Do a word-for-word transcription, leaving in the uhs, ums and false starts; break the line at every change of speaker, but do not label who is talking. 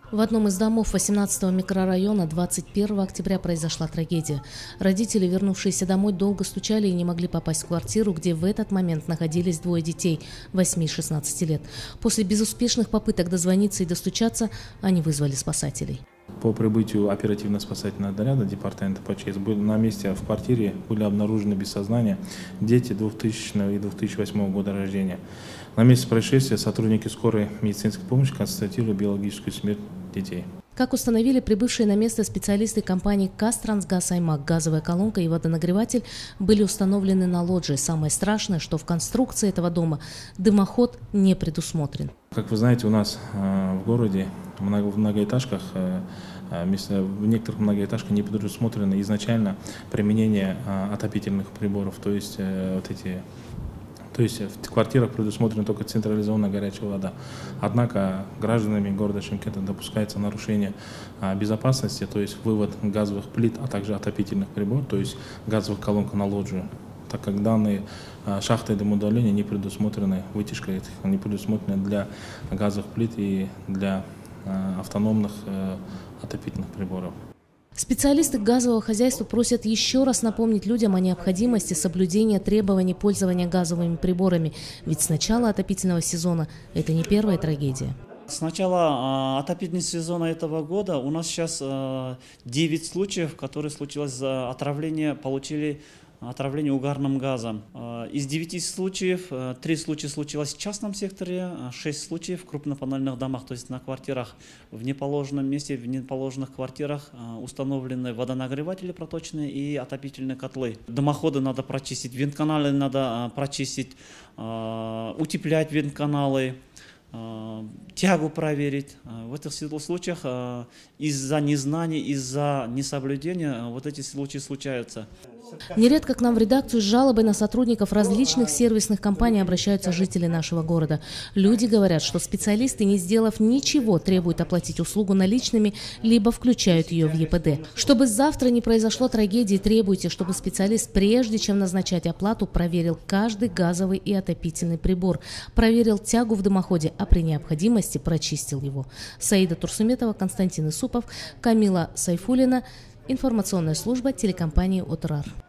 В одном из домов восемнадцатого микрорайона двадцать первого октября произошла трагедия. Родители, вернувшиеся домой, долго стучали и не могли попасть в квартиру, где в этот момент находились двое детей восьми и шестнадцати лет. После безуспешных попыток дозвониться и достучаться, они вызвали спасателей.
По прибытию оперативно-спасательного наряда департамента ПЧС были на месте в квартире были обнаружены без сознания дети двухтысячного и две тысячи восьмого года рождения. На месте происшествия сотрудники скорой медицинской помощи констатировали биологическую смерть детей.
Как установили прибывшие на место специалисты компании «Казтрансгаз Аймак», газовая колонка и водонагреватель были установлены на лоджии. Самое страшное, что в конструкции этого дома дымоход не предусмотрен.
Как вы знаете, у нас э, в городе в многоэтажках, э, в некоторых многоэтажках не предусмотрено изначально применение э, отопительных приборов, то есть э, вот эти... То есть в квартирах предусмотрена только централизованная горячая вода. Однако гражданами города Шымкента допускается нарушение безопасности, то есть вывод газовых плит, а также отопительных приборов, то есть газовых колонок на лоджию, так как данные шахты дымоудаления не предусмотрены, вытяжка этих не предусмотрена для газовых плит и для автономных отопительных приборов.
Специалисты газового хозяйства просят еще раз напомнить людям о необходимости соблюдения требований пользования газовыми приборами. Ведь с начала отопительного сезона это не первая трагедия.
С начала отопительного сезона этого года у нас сейчас девять случаев, которые случилось отравление, получили отравление угарным газом. Из девяти случаев, три случая случилось в частном секторе, шесть случаев в крупнопанельных домах, то есть на квартирах в неположенном месте, в неположенных квартирах установлены водонагреватели проточные и отопительные котлы. Дымоходы надо прочистить, вентканалы надо прочистить, утеплять вентканалы, тягу проверить. В этих случаях из-за незнания, из-за несоблюдения вот эти случаи случаются.
Нередко к нам в редакцию с жалобой на сотрудников различных сервисных компаний обращаются жители нашего города. Люди говорят, что специалисты, не сделав ничего, требуют оплатить услугу наличными, либо включают ее в Е П Д. Чтобы завтра не произошло трагедии, требуйте, чтобы специалист, прежде чем назначать оплату, проверил каждый газовый и отопительный прибор, проверил тягу в дымоходе, а при необходимости прочистил его. Саида Турсуметова, Константин Исупов, Камила Сайфуллина. Информационная служба телекомпании «Отрар».